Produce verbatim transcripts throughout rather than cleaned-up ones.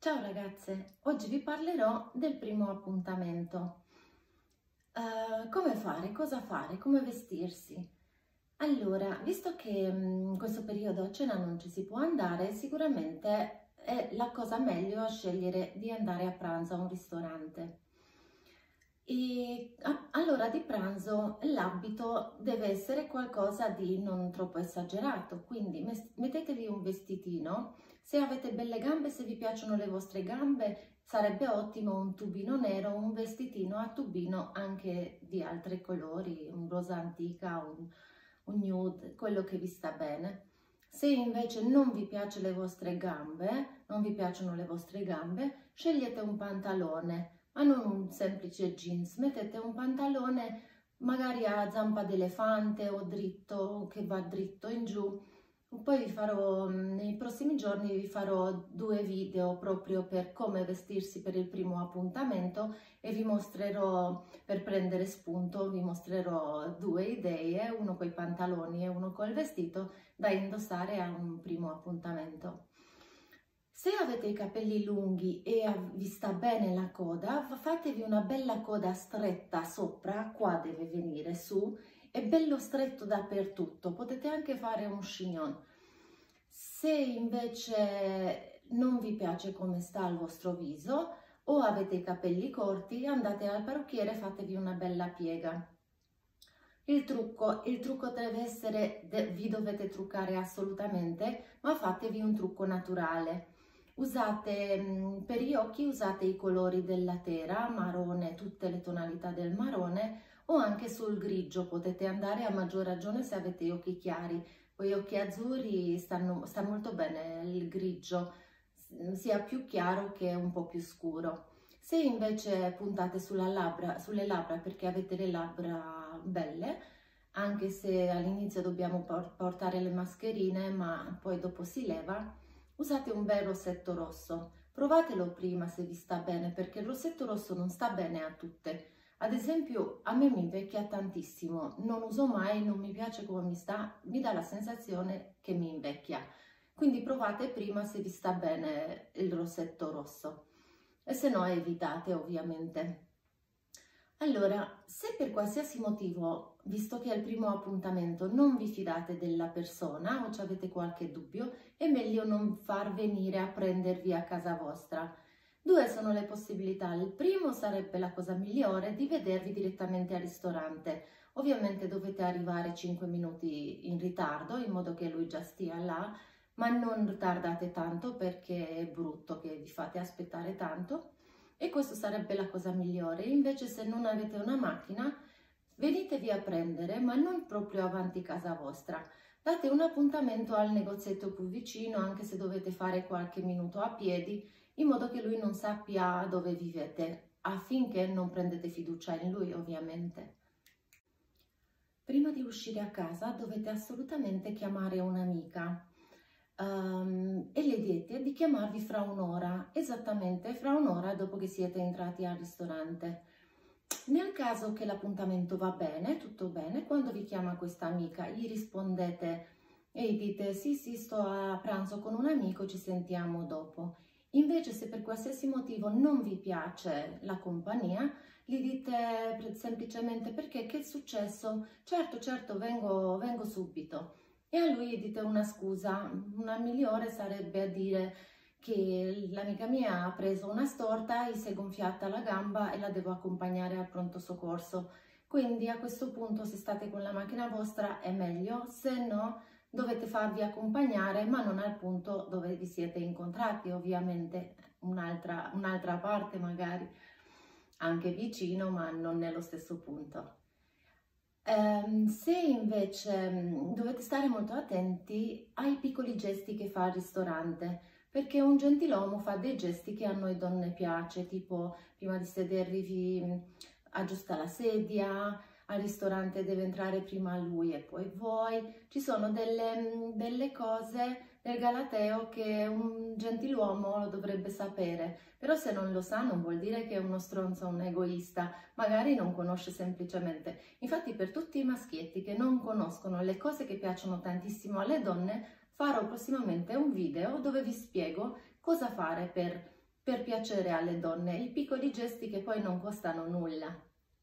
Ciao ragazze, oggi vi parlerò del primo appuntamento. Uh, come fare, cosa fare, come vestirsi? Allora, visto che mh, in questo periodo a cena non ci si può andare, sicuramente è la cosa meglio a scegliere di andare a pranzo a un ristorante. E a- all'ora di pranzo l'abito deve essere qualcosa di non troppo esagerato, quindi mes- mettetevi un vestitino. Se avete belle gambe, se vi piacciono le vostre gambe, sarebbe ottimo un tubino nero, un vestitino a tubino anche di altri colori, un rosa antica, un, un nude, quello che vi sta bene. Se invece non vi piace le vostre gambe, non vi piacciono le vostre gambe, scegliete un pantalone, ma non un semplice jeans. Mettete un pantalone magari a zampa d'elefante o dritto, che va dritto in giù. Poi vi farò, nei prossimi giorni vi farò due video proprio per come vestirsi per il primo appuntamento e vi mostrerò, per prendere spunto, vi mostrerò due idee, uno con i pantaloni e uno col vestito da indossare a un primo appuntamento. Se avete i capelli lunghi e vi sta bene la coda, fatevi una bella coda stretta sopra, qua deve venire su, è bello stretto dappertutto, potete anche fare un chignon. Se invece non vi piace come sta il vostro viso o avete i capelli corti, andate al parrucchiere e fatevi una bella piega. Il trucco, il trucco deve essere, vi dovete truccare assolutamente, ma fatevi un trucco naturale. Usate, per gli occhi usate i colori della tela, marrone, tutte le tonalità del marrone, o anche sul grigio, potete andare a maggior ragione se avete gli occhi chiari. Con gli occhi azzurri stanno, sta molto bene il grigio, sia più chiaro che un po' più scuro. Se invece puntate sulla labbra, sulle labbra perché avete le labbra belle, anche se all'inizio dobbiamo portare le mascherine, ma poi dopo si leva, usate un bel rossetto rosso. Provatelo prima se vi sta bene, perché il rossetto rosso non sta bene a tutte. Ad esempio, a me mi invecchia tantissimo, non uso mai, non mi piace come mi sta, mi dà la sensazione che mi invecchia. Quindi provate prima se vi sta bene il rossetto rosso e se no evitate ovviamente. Allora, se per qualsiasi motivo, visto che è il primo appuntamento, non vi fidate della persona o avete qualche dubbio, è meglio non far venire a prendervi a casa vostra. Due sono le possibilità. Il primo sarebbe la cosa migliore di vedervi direttamente al ristorante. Ovviamente dovete arrivare cinque minuti in ritardo in modo che lui già stia là, ma non tardate tanto perché è brutto che vi fate aspettare tanto. E questo sarebbe la cosa migliore. Invece se non avete una macchina, venitevi a prendere, ma non proprio avanti casa vostra. Date un appuntamento al negozietto più vicino, anche se dovete fare qualche minuto a piedi, in modo che lui non sappia dove vivete, affinché non prendete fiducia in lui, ovviamente. Prima di uscire a casa dovete assolutamente chiamare un'amica. Um, e le diete di chiamarvi fra un'ora, esattamente fra un'ora dopo che siete entrati al ristorante. Nel caso che l'appuntamento va bene, tutto bene, quando vi chiama questa amica gli rispondete e gli dite sì sì sto a pranzo con un amico, ci sentiamo dopo. Invece se per qualsiasi motivo non vi piace la compagnia, gli dite semplicemente perché che è successo? Certo certo vengo, vengo subito. E a lui dite una scusa. Una migliore sarebbe a dire che l'amica mia ha preso una storta, gli si è gonfiata la gamba e la devo accompagnare al pronto soccorso. Quindi a questo punto se state con la macchina vostra è meglio, se no dovete farvi accompagnare, ma non al punto dove vi siete incontrati, ovviamente un'altra un'altra parte magari, anche vicino, ma non nello stesso punto. Um, se invece um, dovete stare molto attenti ai piccoli gesti che fa il ristorante, perché un gentiluomo fa dei gesti che a noi donne piace, tipo prima di sedervi vi aggiusta la sedia, al ristorante deve entrare prima lui e poi voi. Ci sono delle, delle cose del galateo che un gentiluomo lo dovrebbe sapere, però se non lo sa non vuol dire che è uno stronzo, un egoista, magari non conosce semplicemente. Infatti per tutti i maschietti che non conoscono le cose che piacciono tantissimo alle donne, farò prossimamente un video dove vi spiego cosa fare per per piacere alle donne, i piccoli gesti che poi non costano nulla.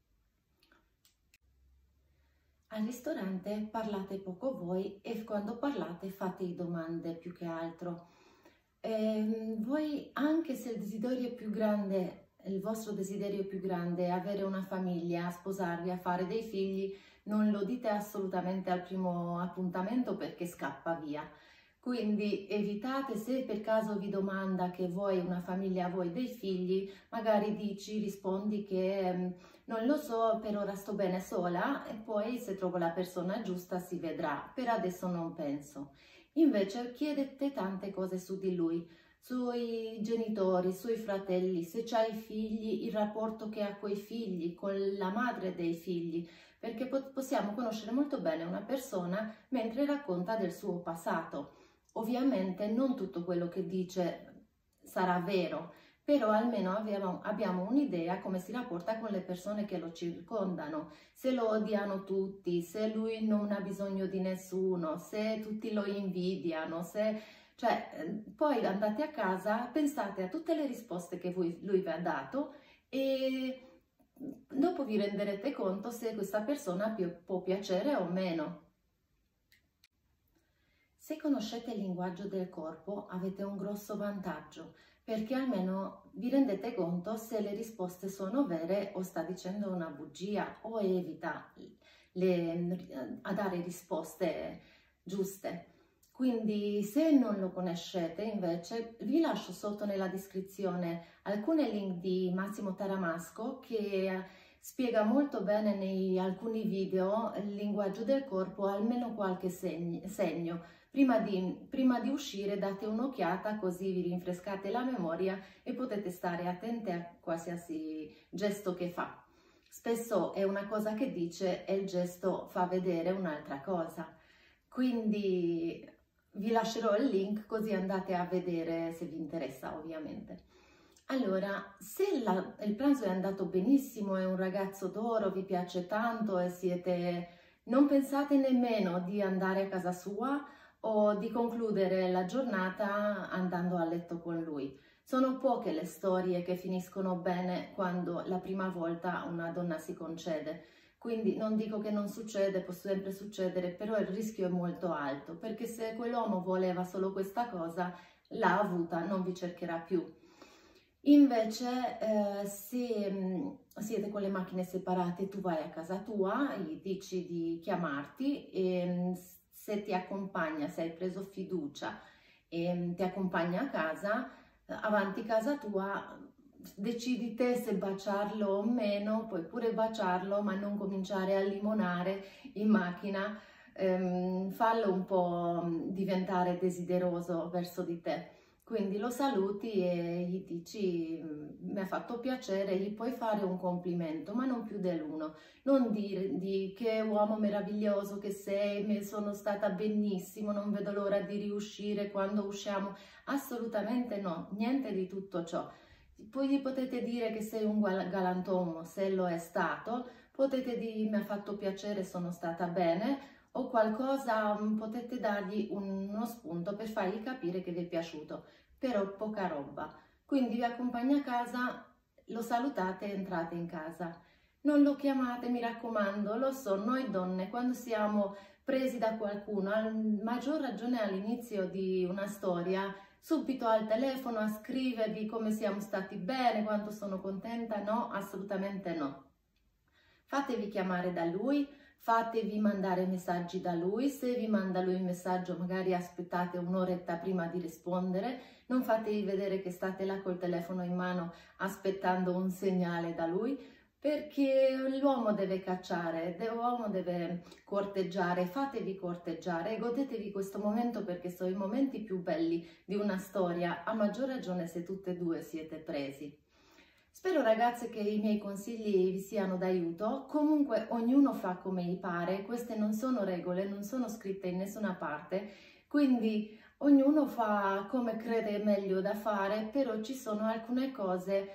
Al ristorante parlate poco voi e quando parlate fate domande più che altro. Eh, voi, anche se il desiderio più grande, il vostro desiderio più grande è avere una famiglia, sposarvi, a fare dei figli, non lo dite assolutamente al primo appuntamento perché scappa via. Quindi evitate, se per caso vi domanda che vuoi una famiglia, vuoi dei figli, magari dici, rispondi che ehm, non lo so, per ora sto bene sola e poi se trovo la persona giusta si vedrà, per adesso non penso. Invece chiedete tante cose su di lui, sui genitori, sui fratelli, se c'hai figli, il rapporto che ha coi figli, con la madre dei figli, perché possiamo conoscere molto bene una persona mentre racconta del suo passato. Ovviamente non tutto quello che dice sarà vero, però almeno abbiamo, abbiamo un'idea come si rapporta con le persone che lo circondano, se lo odiano tutti, se lui non ha bisogno di nessuno, se tutti lo invidiano, se... Cioè, poi andate a casa, pensate a tutte le risposte che voi, lui vi ha dato e dopo vi renderete conto se questa persona può piacere o meno. Se conoscete il linguaggio del corpo avete un grosso vantaggio, perché almeno vi rendete conto se le risposte sono vere o sta dicendo una bugia o evita le, a dare risposte giuste. Quindi se non lo conoscete invece vi lascio sotto nella descrizione alcuni link di Massimo Taramasco che spiega molto bene nei alcuni video il linguaggio del corpo, almeno qualche segno. segno. Prima di, prima di uscire date un'occhiata così vi rinfrescate la memoria e potete stare attenti a qualsiasi gesto che fa. Spesso è una cosa che dice e il gesto fa vedere un'altra cosa. Quindi vi lascerò il link così andate a vedere se vi interessa ovviamente. Allora, se la, il pranzo è andato benissimo, è un ragazzo d'oro, vi piace tanto e siete... non pensate nemmeno di andare a casa sua o di concludere la giornata andando a letto con lui. Sono poche le storie che finiscono bene quando la prima volta una donna si concede. Quindi non dico che non succede, può sempre succedere, però il rischio è molto alto, perché se quell'uomo voleva solo questa cosa, l'ha avuta, non vi cercherà più. Invece eh, se mh, siete con le macchine separate, tu vai a casa tua, gli dici di chiamarti e mh, se ti accompagna, se hai preso fiducia e mh, ti accompagna a casa, avanti casa tua, decidi te se baciarlo o meno, puoi pure baciarlo, ma non cominciare a limonare in macchina, ehm, fallo un po' diventare desideroso verso di te. Quindi lo saluti e gli dici mi ha fatto piacere, gli puoi fare un complimento, ma non più dell'uno. Non dire di che uomo meraviglioso che sei, mi sono stata benissimo, non vedo l'ora di riuscire quando usciamo. Assolutamente no, niente di tutto ciò. Poi gli potete dire che sei un galantuomo, se lo è stato, potete dire mi ha fatto piacere, sono stata bene, o qualcosa, potete dargli uno spunto per fargli capire che vi è piaciuto, però poca roba. Quindi vi accompagna a casa, lo salutate e entrate in casa. Non lo chiamate, mi raccomando, lo so, noi donne quando siamo presi da qualcuno, a maggior ragione all'inizio di una storia, subito al telefono a scrivervi come siamo stati bene, quanto sono contenta, no, assolutamente no. Fatevi chiamare da lui, fatevi mandare messaggi da lui, se vi manda lui un messaggio magari aspettate un'oretta prima di rispondere, non fatevi vedere che state là col telefono in mano aspettando un segnale da lui, perché l'uomo deve cacciare, l'uomo deve corteggiare, fatevi corteggiare, godetevi questo momento perché sono i momenti più belli di una storia, a maggior ragione se tutte e due siete presi. Spero ragazze che i miei consigli vi siano d'aiuto, comunque ognuno fa come gli pare, queste non sono regole, non sono scritte in nessuna parte, quindi ognuno fa come crede meglio da fare, però ci sono alcune cose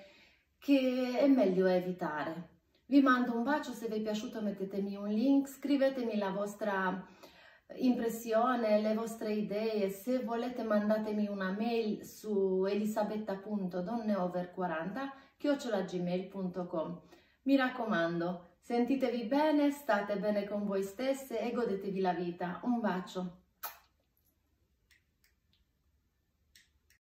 che è meglio evitare. Vi mando un bacio, se vi è piaciuto mettetemi un link, scrivetemi la vostra impressione, le vostre idee. Se volete mandatemi una mail su elisabetta punto donneover quaranta chiocciola gmail punto com. Mi raccomando, sentitevi bene, state bene con voi stesse e godetevi la vita. Un bacio!